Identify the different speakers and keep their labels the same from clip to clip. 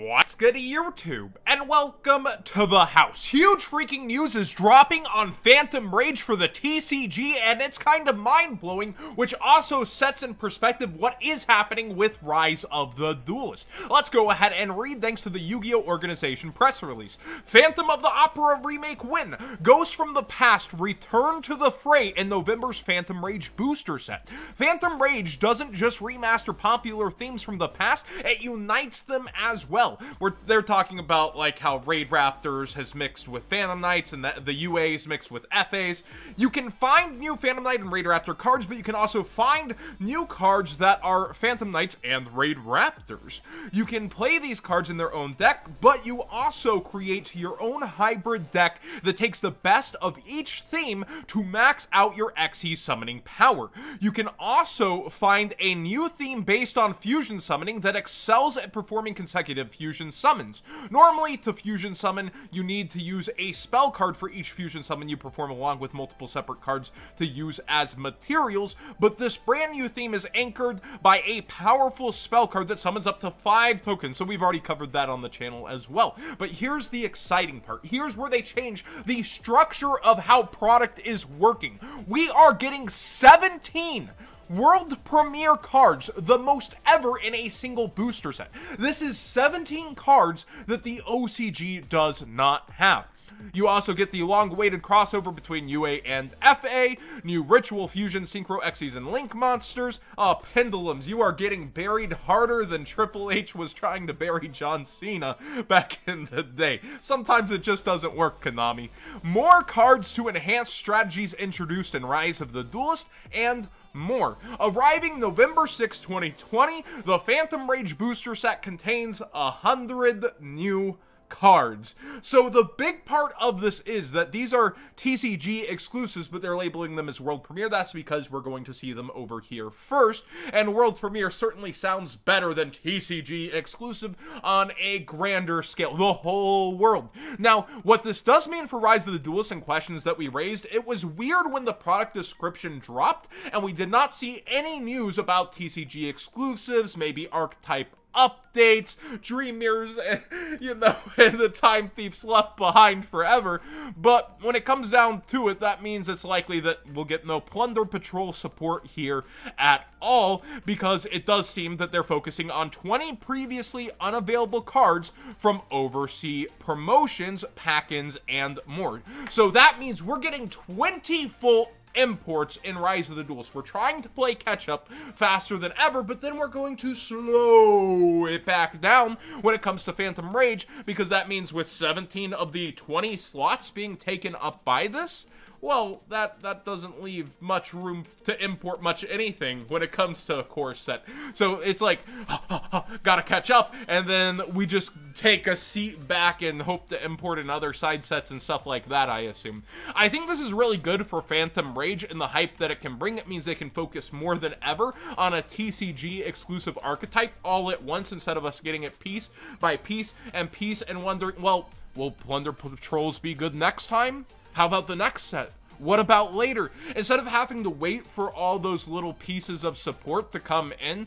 Speaker 1: What's good YouTube, and welcome to the house. Huge freaking news is dropping on Phantom Rage for the TCG, and it's kind of mind-blowing, which also sets in perspective what is happening with Rise of the Duelist. Let's go ahead and read thanks to the Yu-Gi-Oh! Organization press release. Phantom of the Opera remake win. Ghosts from the past return to the fray in November's Phantom Rage booster set. Phantom Rage doesn't just remaster popular themes from the past, it unites them as well. They're talking about like how Raid Raptors has mixed with Phantom Knights and the UAs mixed with FAs. You can find new Phantom Knight and Raid Raptor cards, but you can also find new cards that are Phantom Knights and Raid Raptors. You can play these cards in their own deck, but you also create your own hybrid deck that takes the best of each theme to max out your Xyz summoning power. You can also find a new theme based on fusion summoning that excels at performing consecutive fusion summons. Normally, to fusion summon, you need to use a spell card for each fusion summon you perform along with multiple separate cards to use as materials, but this brand new theme is anchored by a powerful spell card that summons up to 5 tokens, so we've already covered that on the channel as well. But here's the exciting part. Here's where they change the structure of how product is working. We are getting 17 world premiere cards, the most ever in a single booster set. This is 17 cards that the OCG does not have. You also get the long-awaited crossover between UA and FA, new Ritual Fusion, Synchro, Xyz, and Link monsters. Pendulums, you are getting buried harder than Triple H was trying to bury John Cena back in the day. Sometimes it just doesn't work, Konami. More cards to enhance strategies introduced in Rise of the Duelist, and more. Arriving November 6, 2020, the Phantom Rage booster set contains 100 new cards. So the big part of this is that these are TCG exclusives, but they're labeling them as world premiere. That's because we're going to see them over here first, and world premiere certainly sounds better than TCG exclusive on a grander scale, the whole world. Now, what this does mean for Rise of the Duelist and questions that we raised, it was weird when the product description dropped and we did not see any news about TCG exclusives, maybe archetype updates, Dream Mirrors, you know, and the Time Thieves left behind forever. But when it comes down to it, that means it's likely that we'll get no Plunder Patrol support here at all, because it does seem that they're focusing on 20 previously unavailable cards from overseas promotions, pack-ins, and more. So that means we're getting 20 full imports in Rise of the Duelist. We're trying to play catch-up faster than ever, but then we're going to slow it back down when it comes to Phantom Rage, because that means with 17 of the 20 slots being taken up by this, well, that doesn't leave much room to import much anything when it comes to a core set. So it's like, gotta catch up, and then we just take a seat back and hope to import in other side sets and stuff like that, I assume. I think this is really good for Phantom Rage and the hype that it can bring. It means they can focus more than ever on a TCG exclusive archetype all at once, instead of us getting it piece by piece and wondering, well, will Plunder Patrols be good next time? How about the next set? What about later? Instead of having to wait for all those little pieces of support to come in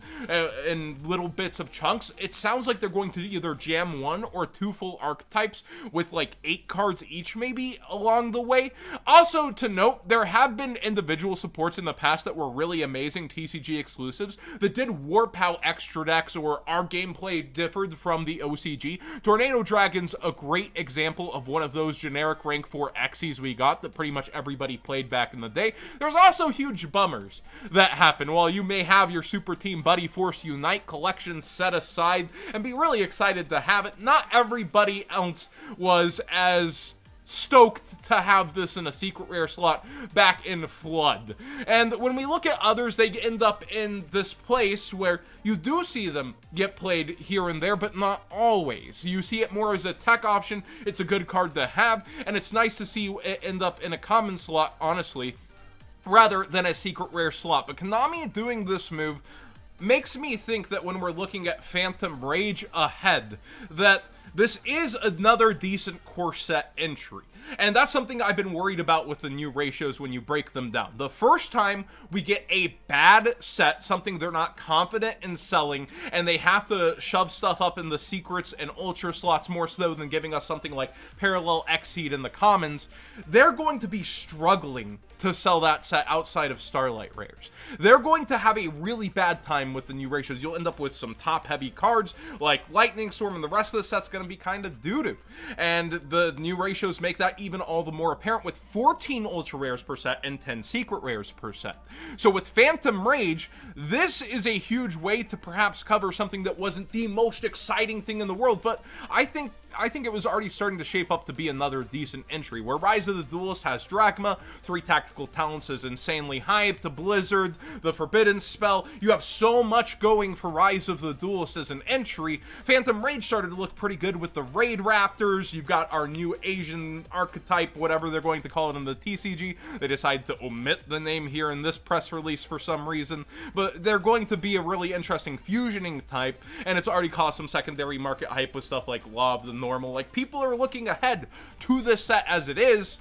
Speaker 1: little bits of chunks, it sounds like they're going to either jam 1 or 2 full archetypes with like 8 cards each maybe along the way. Also to note, there have been individual supports in the past that were really amazing TCG exclusives that did warp how extra decks or our gameplay differed from the OCG. Tornado Dragon's a great example of one of those generic rank 4 Xyz we got that pretty much everybody played back in the day. There's also huge bummers that happen. While you may have your Super Team Buddy Force Unite collection set aside and be really excited to have it, not everybody else was as stoked to have this in a secret rare slot back in Flood. And when we look at others, they end up in this place where you do see them get played here and there, but not always. You see it more as a tech option. It's a good card to have, and it's nice to see it end up in a common slot, honestly, rather than a secret rare slot. But Konami doing this move makes me think that when we're looking at Phantom Rage ahead, that this is another decent core set entry. And that's something I've been worried about with the new ratios when you break them down. The first time we get a bad set, something they're not confident in selling, and they have to shove stuff up in the secrets and ultra slots more so than giving us something like Parallel Exceed in the commons, they're going to be struggling to sell that set outside of Starlight Rares. They're going to have a really bad time with the new ratios. You'll end up with some top-heavy cards like Lightning Storm, and the rest of the set's going to be kind of doo-doo. And the new ratios make that even all the more apparent with 14 Ultra Rares per set and 10 Secret Rares per set. So with Phantom Rage, this is a huge way to perhaps cover something that wasn't the most exciting thing in the world, but I think it was already starting to shape up to be another decent entry, where Rise of the Duelist has Drachma, 3 Tactical Talents is insanely hyped, Blizzard, the Forbidden Spell. You have so much going for Rise of the Duelist as an entry. Phantom Rage started to look pretty good with the Raid Raptors. You've got our new Asian archetype, whatever they're going to call it in the TCG. They decided to omit the name here in this press release for some reason, but they're going to be a really interesting fusioning type, and it's already caused some secondary market hype with stuff like Law of the Normal. Like, people are looking ahead to this set as it is.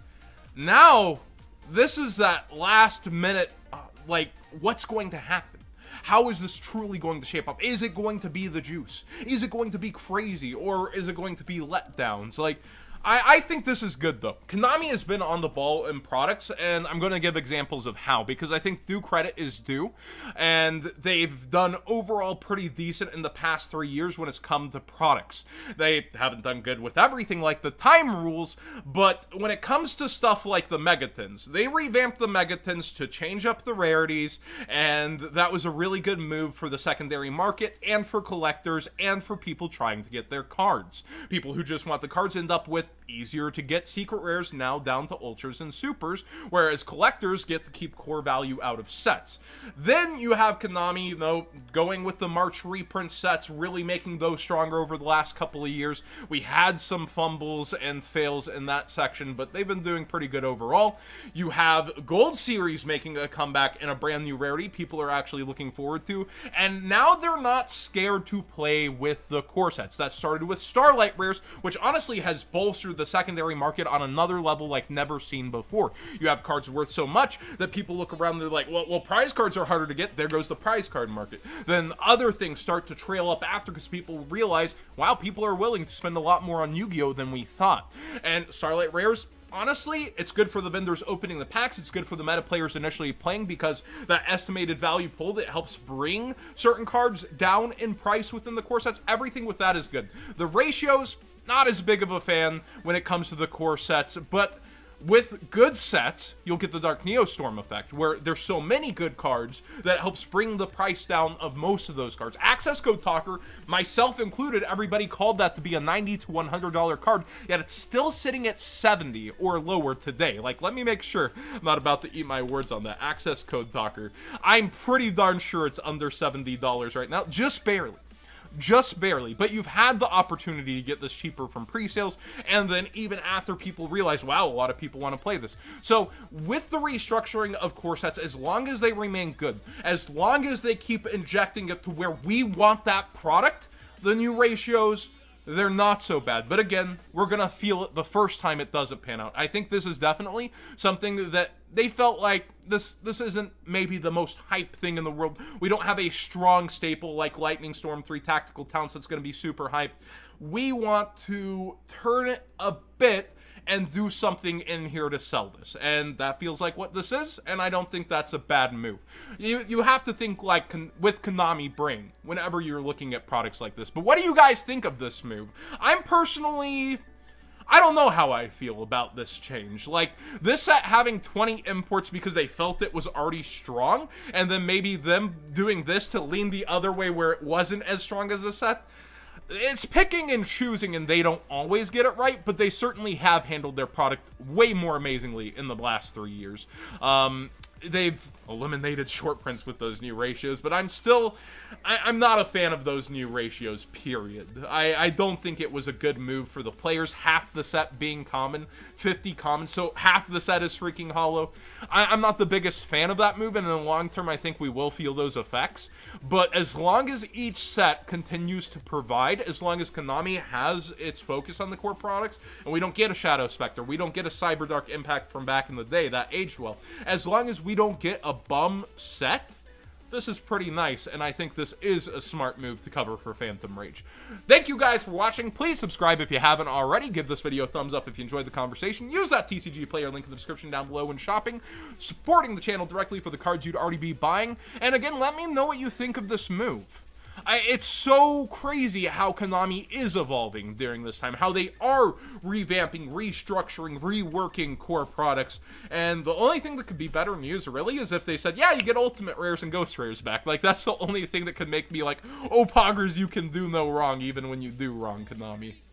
Speaker 1: Now, this is that last minute, like, what's going to happen? How is this truly going to shape up? Is it going to be the juice? Is it going to be crazy? Or is it going to be letdowns? Like, I think this is good, though. Konami has been on the ball in products, and I'm going to give examples of how, because I think due credit is due, and they've done overall pretty decent in the past 3 years when it's come to products. They haven't done good with everything like the time rules, but when it comes to stuff like the Megatons, they revamped the Megatons to change up the rarities, and that was a really good move for the secondary market, and for collectors, and for people trying to get their cards. People who just want the cards end up with easier to get secret rares now down to ultras and supers, whereas collectors get to keep core value out of sets. Then you have Konami, you know, going with the March reprint sets, really making those stronger over the last couple of years. We had some fumbles and fails in that section, but they've been doing pretty good overall. You have Gold Series making a comeback in a brand new rarity people are actually looking forward to, and now they're not scared to play with the core sets. That started with Starlight Rares, which honestly has bolstered the secondary market on another level like never seen before. You have cards worth so much that people look around and they're like, well, prize cards are harder to get. There goes the prize card market. Then other things start to trail up after because people realize, wow, people are willing to spend a lot more on Yu-Gi-Oh! Than we thought. And Starlight Rares, honestly, it's good for the vendors opening the packs. It's good for the meta players initially playing because that estimated value pull that helps bring certain cards down in price within the core sets, everything with that is good. The ratios, not as big of a fan when it comes to the core sets, but with good sets, you'll get the Dark Neostorm effect, where there's so many good cards that helps bring the price down of most of those cards. Access Code Talker, myself included, everybody called that to be a $90 to $100 card, yet it's still sitting at $70 or lower today. Like, let me make sure I'm not about to eat my words on that. Access Code Talker, I'm pretty darn sure it's under $70 right now, just barely. Just barely, but you've had the opportunity to get this cheaper from pre-sales, and then even after people realize, wow, a lot of people want to play this. So with the restructuring of core sets, as long as they remain good, as long as they keep injecting it to where we want that product, the new ratios, they're not so bad. But again, we're going to feel it the first time it doesn't pan out. I think this is definitely something that they felt like this isn't maybe the most hype thing in the world. We don't have a strong staple like Lightning Storm 3 Tactical Talents that's going to be super hyped. We want to turn it a bit and do something in here to sell this, and that feels like what this is, and I don't think that's a bad move. You have to think like with Konami brain whenever you're looking at products like this. But what do you guys think of this move? I'm personally, I don't know how I feel about this change. Like, this set having 20 imports because they felt it was already strong, and then maybe them doing this to lean the other way where it wasn't as strong as a set. It's picking and choosing, and they don't always get it right, but they certainly have handled their product way more amazingly in the last 3 years. they've eliminated short prints with those new ratios, but I'm not a fan of those new ratios, period. I don't think it was a good move for the players, half the set being common, 50 common, so half the set is freaking holo. I'm not the biggest fan of that move, and in the long term, I think we will feel those effects, but as long as each set continues to provide, as long as Konami has its focus on the core products, and we don't get a Shadow Spectre, we don't get a Cyberdark Impact from back in the day, that aged well, as long as we don't get a bum set, this is pretty nice, and I think this is a smart move to cover for Phantom Rage. Thank you guys for watching. Please subscribe if you haven't already. Give this video a thumbs up if you enjoyed the conversation. Use that TCG player link in the description down below when shopping, supporting the channel directly for the cards you'd already be buying. And again, let me know what you think of this move. It's so crazy how Konami is evolving during this time, how they are revamping, restructuring, reworking core products, and the only thing that could be better news, really, is if they said, yeah, you get Ultimate Rares and Ghost Rares back. Like, that's the only thing that could make me like, oh, Poggers, you can do no wrong, even when you do wrong, Konami.